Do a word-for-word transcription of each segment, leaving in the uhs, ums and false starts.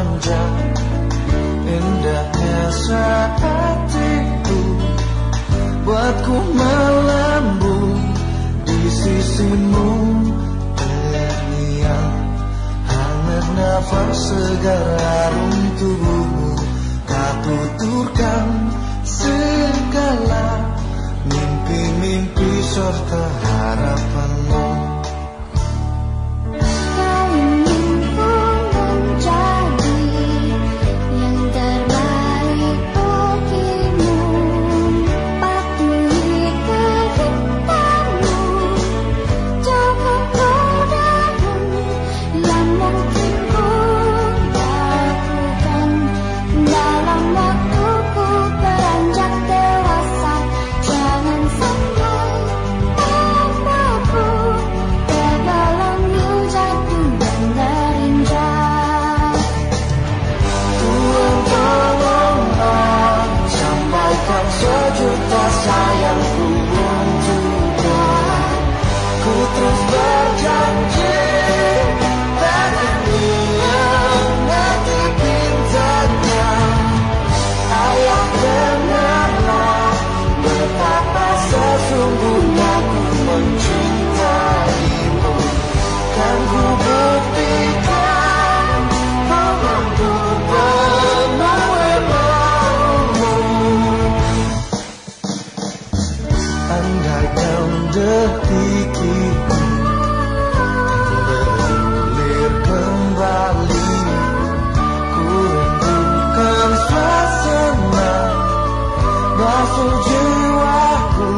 manja, indahnya saat itu buatku melambung di sisimu. Terngiang hangat nafas segar harum tubuhmu, kau tuturkan segala mimpi-mimpi serta harapanmu. Sejuta sayangku untukmu, ku terus berjanji takkan mengingati pintanya. Ayah, dengarlah betapa sesungguhnya ku mencintaimu. Kan ku buktikan kau mampu penuhi maumu. Andaikan detik ini bergulir kembali, ku rindukan suasana basuh jiwaku,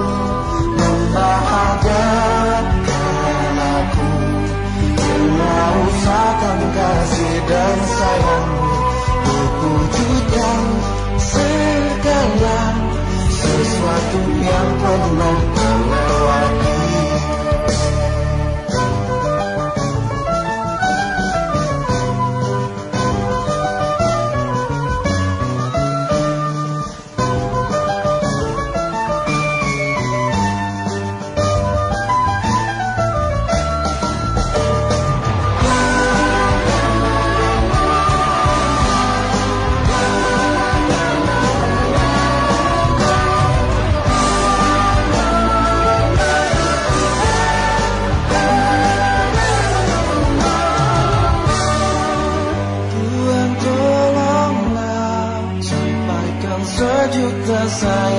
membahagiakan aku dengan usahakan kasih dan sayangmu. Untuk wujudkan segala sesuatu yang pernah terlewati. Sejuta sayang